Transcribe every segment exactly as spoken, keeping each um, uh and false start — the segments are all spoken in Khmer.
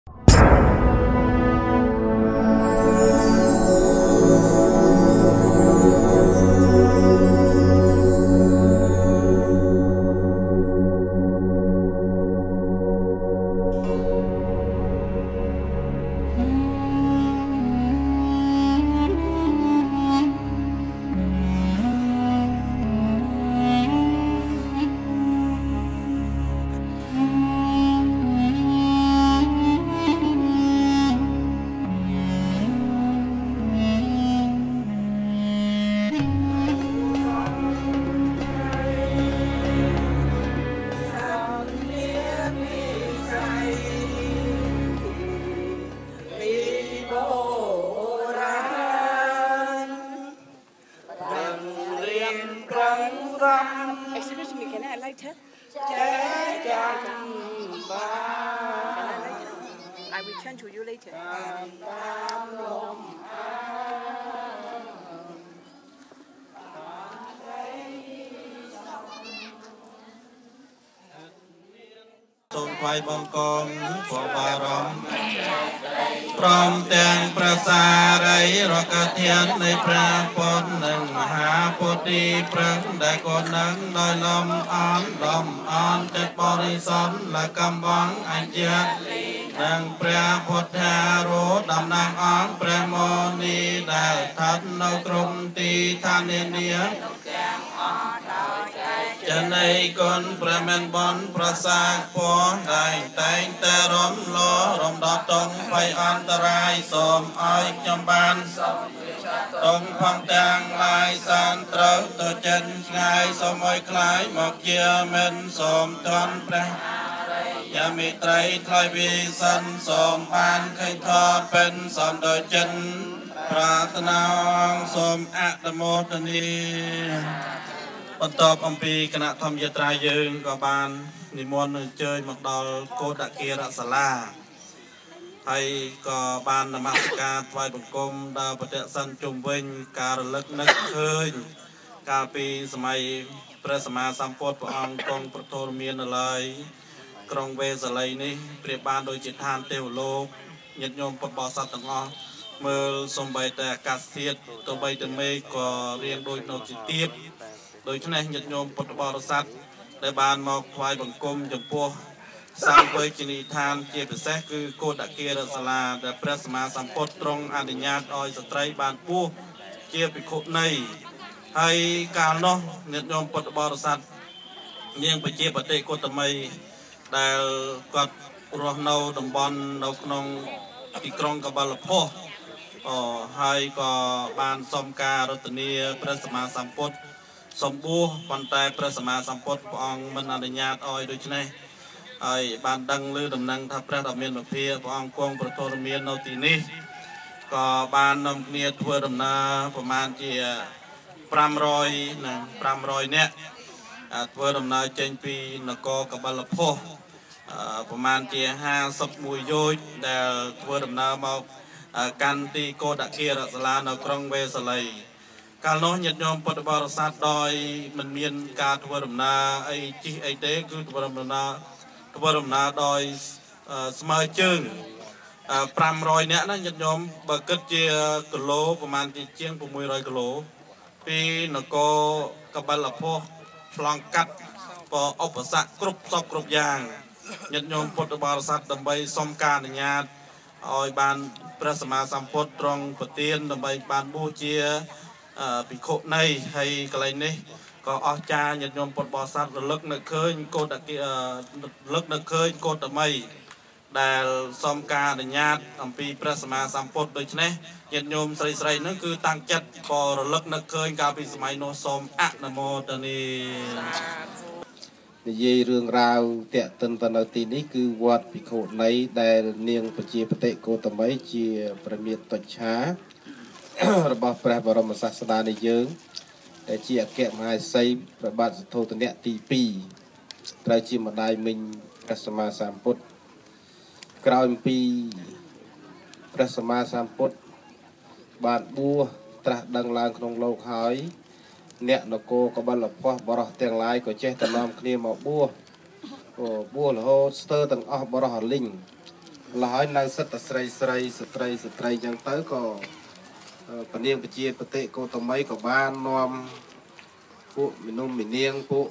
Excuse me, can I light it? I will turn to you later. សូមថ្វាយបង្គំព្រះបរមព្រមទាំងព្រះសារីរកធាននៃព្រះពុទ្ធនិងមហាពុទ្ធទីប្រឹងដែលកូននឹងដោយលំអន់លំអន់ចិត្តបរិសុទ្ធและកំបងអញ្ញនិងព្រះពុទ្ធារូបតំណាងអង្គព្រះមោនីដែលស្ថិតនៅក្រុមទីឋាននានាចនៃគុណព្រះមេនបនប្រសាទពរតែងតែងតែរំលោរំដោះតងភ័យអន្តរាយសូមឲ្យខ្ញុំបានតងផងទាំងឡាយសានត្រូវទៅចិនឆ្ងាយសូមឲ្យคล้ายមកជាមិនសូមតន់ព្រះយាមិត្រីថ្លៃវិសិនសូមបានឃើញថតเป็นសូមដោយចិនប្រាថ្នាសូមអនុមោទនាបន្ទាប់អំពីគណៈធម្មយាត្រាយើងក៏បាននិមន្តអញ្ជើញមកដល់កោដគារសាលាហើយក៏បាននមស្ការថ្វាយបង្គំដល់បដិសិនជុំវិញការរលឹកនឹកឃើញកាលពីសម័យព្រះសម្មាសម្ពុទ្ធព្រះអង្គគង់ប្រទល់មាននៅឡើយក្រុងវេសាលីនេះប្រៀបបានដូចជាឋានទេវលោកញាតិញោមពុទ្ធបរិស័ទទាំងអស់មើលសំបីតែអាកាសធាតុទៅបីតែមេឃក៏រៀងដូចនៅជាទៀបដូច្នេះញាតិញោមពុទ្ធបរិស័ទដែលបានមកថ្វាយបង្គំចំពោះសង្ឃវេជនីឋានជាពិសេសគឺកោដគារសាលាដែលព្រះសម្មាសម្ពុទ្ធទ្រង់អនុញ្ញាតឲ្យស្ត្រីបានបួសជាភិក្ខុនីហើយកាលនោះញាតិញោមពុទ្ធបរិស័ទនាងបជាបតិកុតមីដែលគាត់រស់នៅតំបន់នៅក្នុងទីក្រុងកបលភោអូហើយក៏បានសុំការរតនាព្រះសម្មាសម្ពុទ្ធសម្បួរប៉ុន្តែព្រះសម្មាសម្ពុទ្ធព្រះអង្គមិនអនុញ្ញាតឲ្យដូច្នេះហើយបានដឹងឮដំណឹងថាព្រះដ៏មានពភាព្រះអង្គគង់ប្រទល់មាននៅទីនេះក៏បាននាំគ្នាធ្វើដំណើរប្រមាណជាប្រាំរយនិងប្រាំរយនាក់ធ្វើដំណើរចេញពីនគរកបលភោប្រមាណជាห้าสิบเอ็ดយោជដែលធ្វើដំណើរមកកាន់ទីកោដគារសាលានៅក្រុងវេសាលីកាលនោះញាតិញោមពុទ្ធបរិស័ទដោយមិនមានការធ្វើដំណើរអីជិះអីទេគឺធ្វើដំណើរធ្វើដំណើរដោយស្មើជើងប្រាំរយនាក់ណាញាតិញោមបើគិតជាគីឡូប្រហែលជាជាងหกร้อยគីឡូពីនគរកបលភោឆ្លងកាត់ក៏ឧបសគ្គគ្រប់សពគ្រប់យ៉ាងញាតិញោមពុទ្ធបរិស័ទដើម្បីសុំការអនុញ្ញាតឲ្យបានព្រះសម្មាសម្ពុទ្ធទ្រង់ប្រទានដើម្បីបានបួសជាភិក្ខុនីហើយកន្លែងនេះក៏អស្ចារ្យញាតិញោមពុទ្ធបរិស័ទរលឹកនៅឃើញកោដគារលឹកនៅឃើញកោតមីដែលសុំការអនុញ្ញាតអំពីព្រះសម្មាសម្ពុទ្ធដូច្នេះញាតិញោមស្រីស្រីហ្នឹងគឺតាំងចិត្តក៏រលឹកនៅឃើញកាលពីសម័យនោះសូមអនុមោទនានិយាយរឿងរ៉ាវតាក់ទិនទៅនៅទីនេះគឺវត្តភិក្ខុនីដែលនាងបជាបតិកោតមីជាព្រះមេតុច្ឆារបស់ព្រះបរមសាស្តានៃយើងដែលជាអគ្គមហេសីព្រះបាទសទ្ធោទនៈទីពីរត្រូវជាម្ដាយមិញព្រះសម្មាសម្ពុទ្ធក្រោយពីព្រះសម្មាសម្ពុទ្ធបានបួសត្រាស់ដឹងឡើងក្នុងលោកហើយអ្នកនគរកបលភោបរោះទាំងឡាយក៏ចេះតែនាំគ្នាមកបួសក៏បួសរហូតស្ទើរទាំងអស់បរោះអលិញ lại nơi sắt sợi sợi sợi sợi chẳng tới có phần niên chia bát tệ cô tầm mấy có ban nom phụ mình nôm mình niên phụ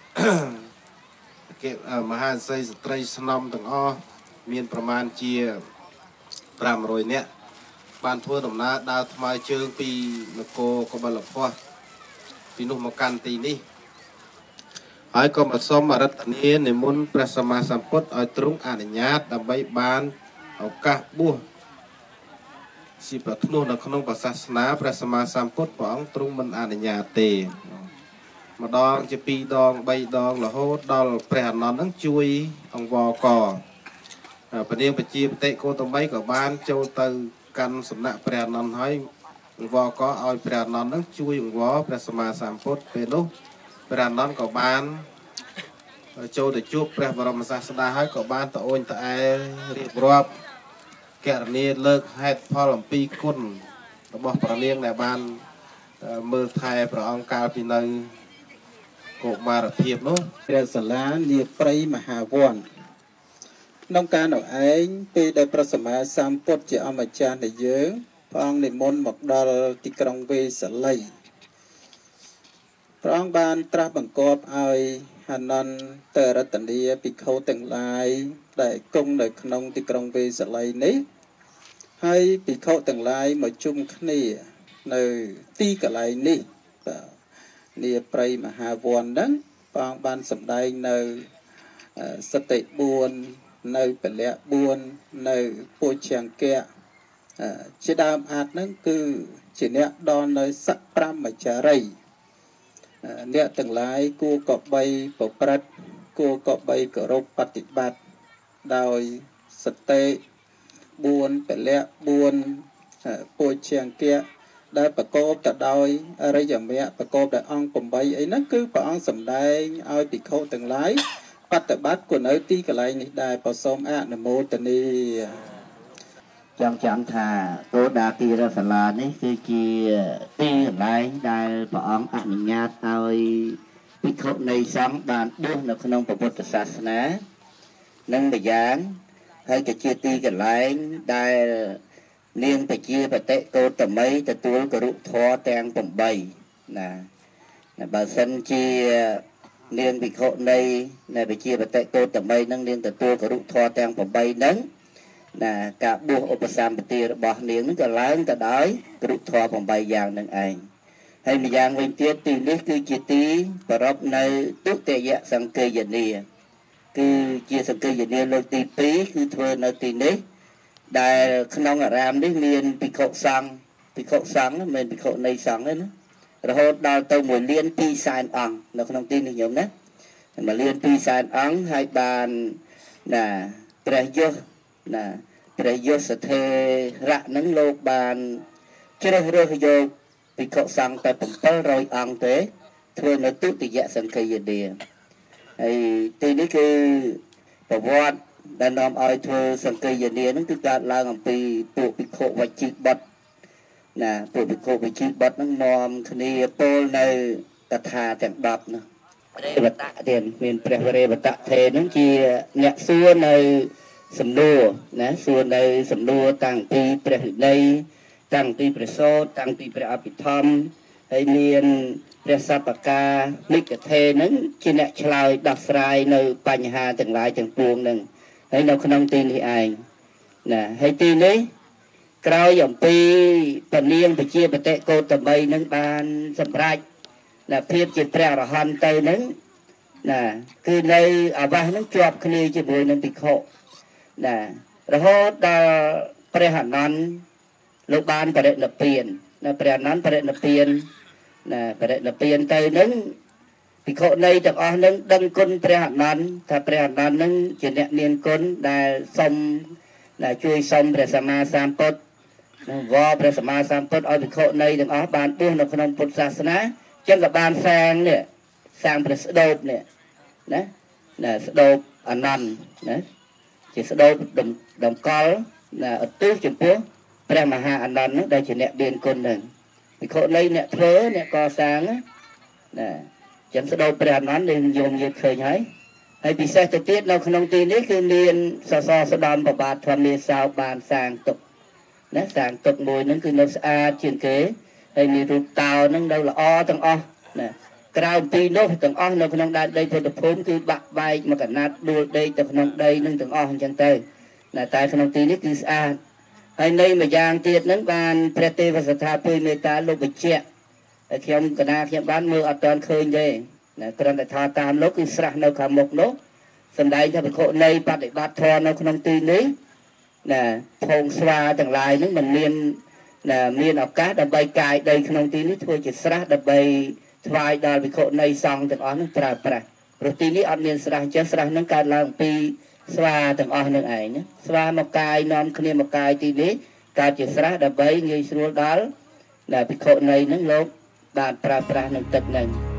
cái mà hai sợi sợi năm từng o miềnประมาณ chia pram rồi nè ban thua đồng na đào mai chương pi cô có bao lộc hoa pi nôm một can tì ní hỏi có một số mà rất niên nên muốn prasama samput ở trung ảnh nhát đã bay ban ở các bùa si bát nô là không có sát ná prasama samput bỏng trung mình ảnh nhát tề mà đong chỉ pi đong bay đong là hốt đong preh non nắng chui ông vò cò phần niên bạch chi tệ cô tông bay của ban châu từ căn sầm nạ preh non hỏi vò có oi preh non nắng chui ông vò prasama samput về lúc preh non của ban châu để chụp preh vào mà sát đá hỏi của ban tao ôn tao ai riệp rọp kẹt niên ลิก hết phò làm pi côn bỏ phần niên này ban mưa thay vào ông cao pi nơi cột mà là thiệp nó ព្រះសាលានាព្រៃមហាវ័នក្នុងការនោះឯងពេលដែលព្រះសម្មាសម្ពុទ្ធជាអម្ចាស់នៃយើងព្រះអង្គនិមន្តមកដល់ទីក្រុងវេសាលីព្រះអង្គបានត្រាស់បង្គាប់ឲ្យហនន្តរតនីភិក្ខុទាំងឡាយដែលគង់នៅក្នុងទីក្រុងវេសាលីនេះហើយភិក្ខុទាំងឡាយមកជុំគ្នានៅទីកន្លែងនេះបាទនាព្រៃមហាវ័នហ្នឹងព្រះអង្គបានសម្ដែងនៅសតិបួននៅពលៈបួននៅពុជ្ជង្គៈជាដើមអាចហ្នឹងគឺជាអ្នកដល់នៅសក្ប្រមចារីអ្នកទាំងឡាយគួរក៏បីប្រព្រឹត្តគួរក៏បីគោរពបប្រតិបត្តិដោយសតិបួនពលៈបួនពុជ្ជង្គៈដែលប្រកបទៅដោយអរិយមគ្គប្រកបដោយអង្គ 8 អីហ្នឹងគឺព្រះអង្គសម្ដែងឲ្យភិក្ខុទាំងឡាយបប្រតិបត្តិក៏នៅទីកន្លែងនេះដែរប្រសូមអនុមោទនាចង់ចាំថាគោដាទីរសាលានេះគឺជាទីកន្លែងដែលព្រះអង្គអនុញ្ញាតឲ្យភិក្ខុនៃសង្ឃបានបួសនៅក្នុងពុទ្ធសាសនានិងម្យ៉ាងហើយក៏ជាទីកន្លែងដែលនាងបជាបតិកោតមីទទួលគរុធម៌ទាំង 8 ណាបើសិនជានាងភិក្ខុនៃនៃបជាបតិកោតមីនឹងនាងទទួលគរុធម៌ទាំង 8 ហ្នឹងណាការបួសឧបសម្បទារបស់នាងនឹងក៏ឡើងទៅដោយគរុធម៌ 8 យ៉ាងនឹងឯងហើយម្យ៉ាងវិញទៀតទីនេះគឺជាទីប្ររពនៅទុតិយសង្កេយនាគឺជាសង្កេយនាលើកទី 2 គឺធ្វើនៅទីនេះដែលក្នុងអារាមនេះមានភិក្ខុសង្ឃភិក្ខុសង្ឃមិនមែនភិក្ខុនៃសង្ឃទេណារហូតដល់ទៅមួយលានពីរសែនអង្គនៅក្នុងទីនេះញោមណាមួយលានពីរសែនអង្គហើយបានណាព្រះយសណាព្រះយសថេរៈនឹងលោកបានជ្រើសរើសយកភិក្ខុសង្ឃតែ 700 អង្គទេធ្វើនៅទុតិយសង្កេយនាហើយទីនេះគឺប្រវត្តិដែលនាំឲ្យធ្វើសង្កេយនានឹងគឺកើតឡើងអំពីពួកភិក្ខុវជីបុត្រណាពួកភិក្ខុវជីបុត្រនឹងនាំគ្នាពោលនៅកថាទាំង 10 នោះរេវតៈទៀតមានព្រះរេវតៈថេរនឹងជាអ្នកសួរនៅសំណួរណាសួរនៅសំណួរតាំងពីព្រះវិន័យតាំងពីព្រះសូត្រតាំងពីព្រះអភិធម្មហើយមានព្រះសពកានិកថេរនឹងជាអ្នកឆ្លើយដោះស្រាយនៅបញ្ហាទាំងឡាយទាំងពួងនឹងហើយនៅក្នុងទីនេះឯងណាហើយទីនេះក្រោយអំពីពនាងពជាបតិកោតមីនឹងបានសម្រេចណាភាពជាព្រះអរហន្តទៅនឹងណាគឺនៅអាវាសនឹងជាប់គ្នាជាមួយនឹងភិក្ខុណារហូតដល់ព្រះអនន្តលោកបានបរិនិព្វានណាព្រះអនន្តបរិនិព្វានណាបរិនិព្វានទៅនឹងភិក្ខុនៃទាំងអស់នឹងដឹងគុណព្រះអនន្តថាព្រះអនន្តនឹងជាអ្នកមានគុណដែលសុំដែលជួយសុំព្រះសម្មាសម្ពុទ្ធវល់ព្រះសម្មាសម្ពុទ្ធឲ្យភិក្ខុនៃទាំងអស់បានបួសនៅក្នុងពុទ្ធសាសនាចឹងក៏បានសាងនេះសាងព្រះស្ដោបនេះណាណាស្ដោបអនន្តណាជាស្ដោបដំកល់ណាឧទ្ទិសចំពោះព្រះមហាអនន្តនឹងដែលជាអ្នកមានគុណនឹងភិក្ខុនៃអ្នកធ្វើអ្នកកសាងណាចឹងស្ដោបព្រះអនន្តយើងយល់និយាយឃើញហើយហើយពិសេសទៅទៀតនៅក្នុងទីនេះគឺមានសសរស្ដំប្របាទធម្មសោបានសាងទុកណាសាងទុកមួយហ្នឹងគឺនៅស្អាតជាងគេហើយមានរូបតោហ្នឹងនៅល្អទាំងអស់ណាក្រៅពីនោះទាំងអស់នៅក្នុងដែនដីពុទ្ធភូមិគឺបាក់បែកមកកណាត់ដួលដេកទៅក្នុងដីនឹងទាំងអស់អញ្ចឹងទៅណាតែក្នុងទីនេះគឺស្អាតហើយនៃម្យ៉ាងទៀតហ្នឹងបានព្រះទេវស្ថាពុយមេត្តាលោកបញ្ជាក់ហើយខ្ញុំកណាខ្ញុំបានមើលអត់ទាន់ឃើញទេណាគ្រាន់តែថាតាមលោកគឺស្រះនៅខាងមុខនោះសម្ដែងថាភិក្ខុនៃបដិបត្តិធម៌នៅក្នុងទីនេះណាភងស្វាទាំងឡាយហ្នឹងมันមានណាមានឱកាសដើម្បីកាយដីក្នុងទីនេះធ្វើជាស្រះដើម្បីថ្វាយដល់ភិក្ខុនៃសង្ឃទាំងអស់ហ្នឹងប្រើប្រាស់ព្រោះទីនេះអត់មានស្រះអញ្ចឹងស្រះហ្នឹងកើតឡើងពីស្វាទាំងអស់នឹងឯងណាស្វាមកកាយនាំគ្នាមកកាយទីនេះកើតជាស្រះដើម្បីងាយស្រួលដល់ដែលភិក្ខុនៃហ្នឹងលោកបានប្រើប្រាស់នឹងទឹកហ្នឹង